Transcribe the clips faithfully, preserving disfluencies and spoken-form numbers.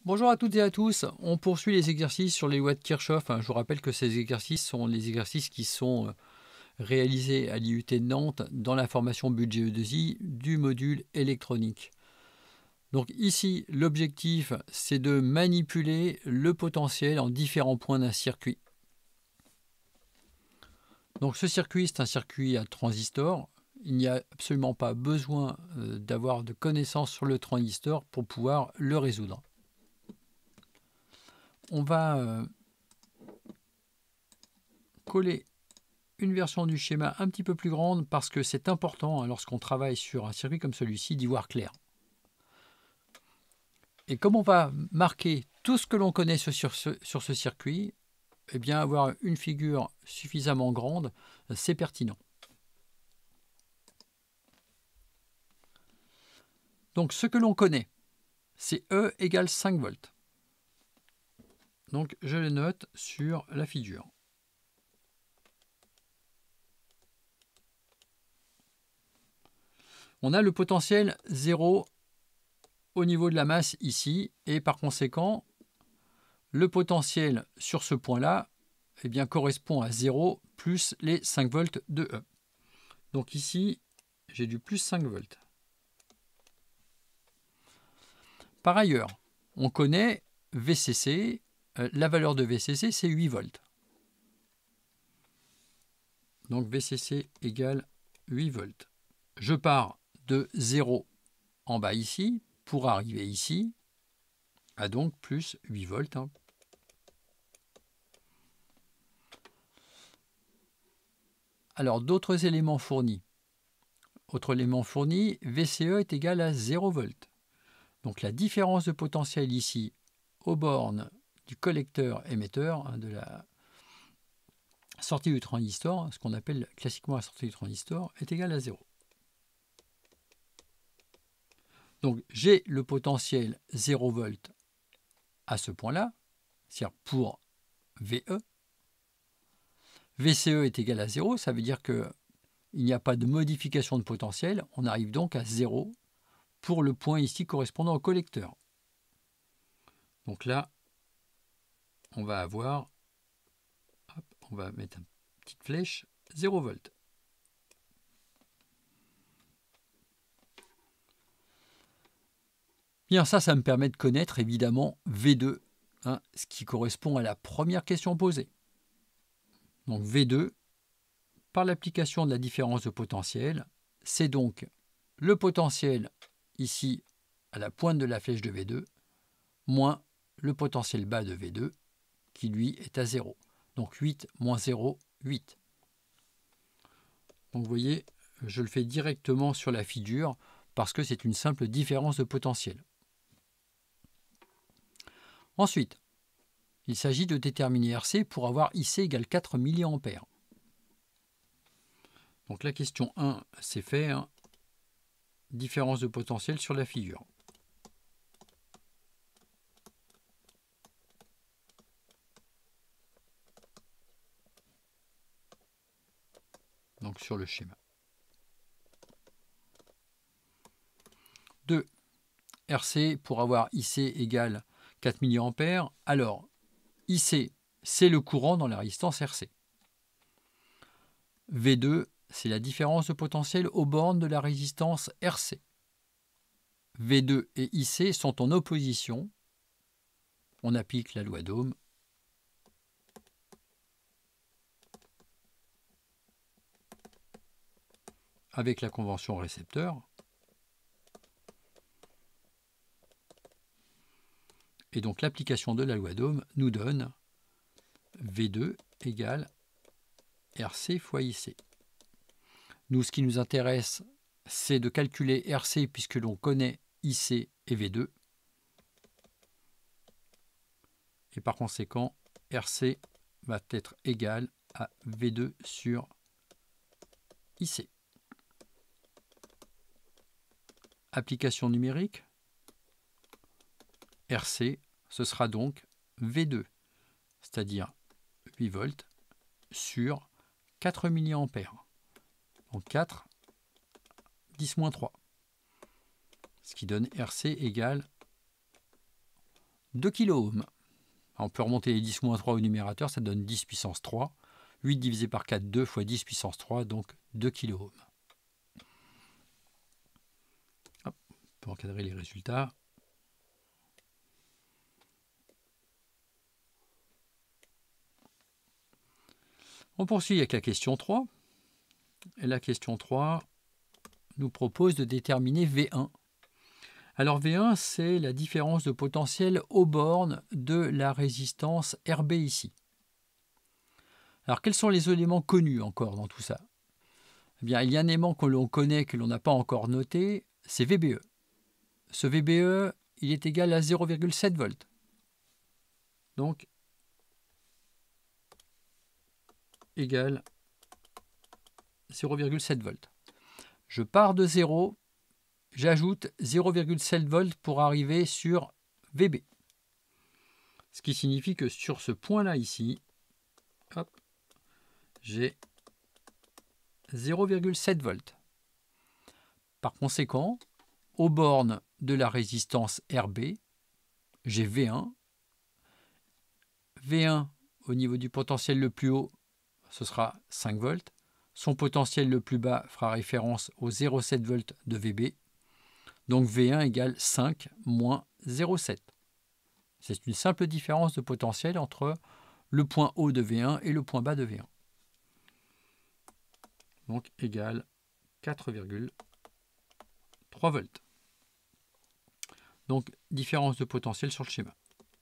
Bonjour à toutes et à tous, on poursuit les exercices sur les lois de Kirchhoff. Je vous rappelle que ces exercices sont les exercices qui sont réalisés à l'I U T de Nantes dans la formation budget E deux I du module électronique. Donc ici, l'objectif, c'est de manipuler le potentiel en différents points d'un circuit. Donc ce circuit, c'est un circuit à transistor. Il n'y a absolument pas besoin d'avoir de connaissances sur le transistor pour pouvoir le résoudre. On va euh, coller une version du schéma un petit peu plus grande parce que c'est important hein, lorsqu'on travaille sur un circuit comme celui-ci d'y voir clair. Et comme on va marquer tout ce que l'on connaît sur ce, sur ce circuit, eh bien avoir une figure suffisamment grande, c'est pertinent. Donc ce que l'on connaît, c'est E égale cinq volts. Donc je le note sur la figure. On a le potentiel zéro au niveau de la masse ici, et par conséquent, le potentiel sur ce point-là eh bien, correspond à zéro plus les cinq volts de E. Donc ici, j'ai du plus cinq volts. Par ailleurs, on connaît V C C, euh, la valeur de V C C, c'est huit volts. Donc V C C égale huit volts. Je pars de zéro en bas ici, pour arriver ici, à donc plus huit volts. Hein. Alors, d'autres éléments fournis. Autre élément fourni, V C E est égal à zéro volts. Donc la différence de potentiel ici aux bornes du collecteur émetteur, hein, de la sortie du transistor, ce qu'on appelle classiquement la sortie du transistor, est égale à zéro. Donc j'ai le potentiel zéro volts à ce point-là, c'est-à-dire pour V E. V C E est égal à zéro, ça veut dire qu'il n'y a pas de modification de potentiel, on arrive donc à zéro pour le point ici correspondant au collecteur. Donc là, on va avoir, hop, on va mettre une petite flèche, zéro volts. Bien, ça, ça me permet de connaître évidemment V deux, hein, ce qui correspond à la première question posée. Donc V deux, par l'application de la différence de potentiel, c'est donc le potentiel ici à la pointe de la flèche de V deux, moins le potentiel bas de V deux, qui lui est à zéro. Donc huit moins zéro, huit. Donc vous voyez, je le fais directement sur la figure parce que c'est une simple différence de potentiel. Ensuite, il s'agit de déterminer R C pour avoir I C égale quatre milliampères. Donc la question un, c'est fait, hein, différence de potentiel sur la figure. Donc sur le schéma. deux. R C pour avoir I C égale quatre milliampères. Alors, I C, c'est le courant dans la résistance R C. V deux, c'est la différence de potentiel aux bornes de la résistance R C. V deux et I C sont en opposition. On applique la loi d'Ohm. Avec la convention récepteur. Et donc l'application de la loi d'Ohm nous donne V deux égale R C fois I C. Nous, ce qui nous intéresse, c'est de calculer R C puisque l'on connaît I C et V deux. Et par conséquent, R C va être égal à V deux sur I C. Application numérique, R C, ce sera donc V deux, c'est-à-dire huit volts sur quatre milliampères. Donc quatre, dix moins trois. Ce qui donne R C égale deux kiloohms. On peut remonter les dix moins trois au numérateur, ça donne dix puissance trois. huit divisé par quatre, deux fois dix puissance trois, donc deux kiloohms. Hop, on peut encadrer les résultats. On poursuit avec la question trois. Et la question trois nous propose de déterminer V un. Alors V un, c'est la différence de potentiel aux bornes de la résistance R B ici. Alors quels sont les éléments connus encore dans tout ça? Eh bien, il y a un élément que l'on connaît, que l'on n'a pas encore noté, c'est V B E. Ce V B E, il est égal à zéro virgule sept volts. Donc, égal zéro virgule sept volts. Je pars de zéro, j'ajoute zéro virgule sept volts pour arriver sur V B. Ce qui signifie que sur ce point-là ici, j'ai zéro virgule sept volts. Par conséquent, aux bornes de la résistance R B, j'ai V un. V un au niveau du potentiel le plus haut, ce sera cinq volts. Son potentiel le plus bas fera référence au zéro virgule sept volts de V B. Donc V un égale cinq moins zéro virgule sept. C'est une simple différence de potentiel entre le point haut de V un et le point bas de V un. Donc égale quatre virgule trois volts. Donc différence de potentiel sur le schéma.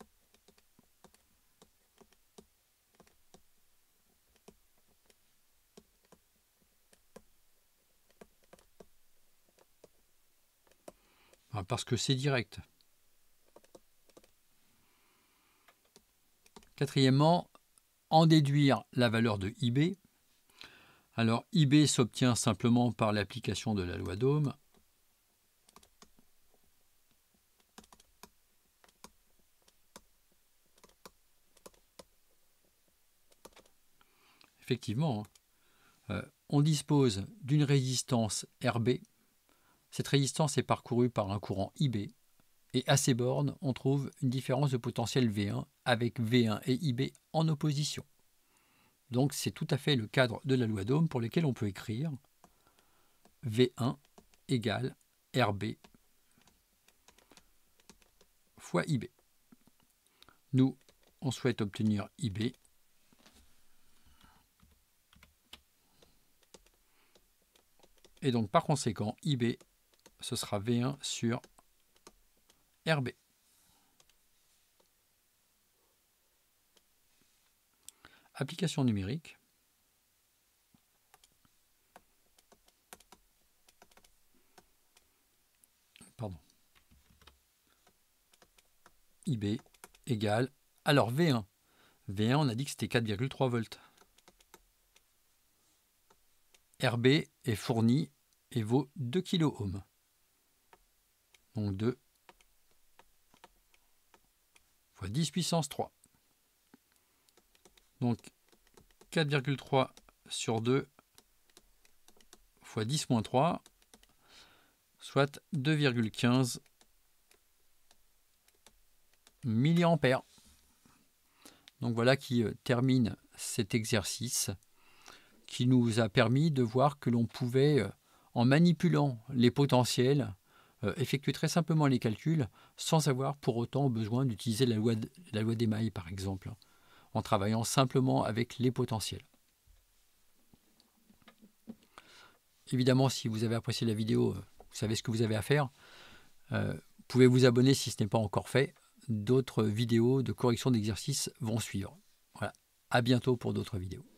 Parce que c'est direct. Quatrièmement, en déduire la valeur de I B. Alors I B s'obtient simplement par l'application de la loi d'Ohm. Effectivement, euh, on dispose d'une résistance R B. Cette résistance est parcourue par un courant I B. Et à ces bornes, on trouve une différence de potentiel V un avec V un et I B en opposition. Donc c'est tout à fait le cadre de la loi d'Ohm pour lequel on peut écrire V un égale R B fois I B. Nous, on souhaite obtenir I B. Et donc par conséquent, I B, ce sera V un sur R B. Application numérique. Pardon. I B égale, alors V un. V un, on a dit que c'était quatre virgule trois volts. R B est fourni et vaut deux kiloohms. Donc deux fois dix puissance trois. Donc quatre virgule trois sur deux fois dix moins trois, soit deux virgule quinze milliampères. Donc voilà qui termine cet exercice qui nous a permis de voir que l'on pouvait, en manipulant les potentiels, effectuer très simplement les calculs sans avoir pour autant besoin d'utiliser la loi, de, la loi des mailles par exemple, en travaillant simplement avec les potentiels. Évidemment, si vous avez apprécié la vidéo, vous savez ce que vous avez à faire. Euh, vous pouvez vous abonner si ce n'est pas encore fait. D'autres vidéos de correction d'exercices vont suivre. Voilà. À bientôt pour d'autres vidéos.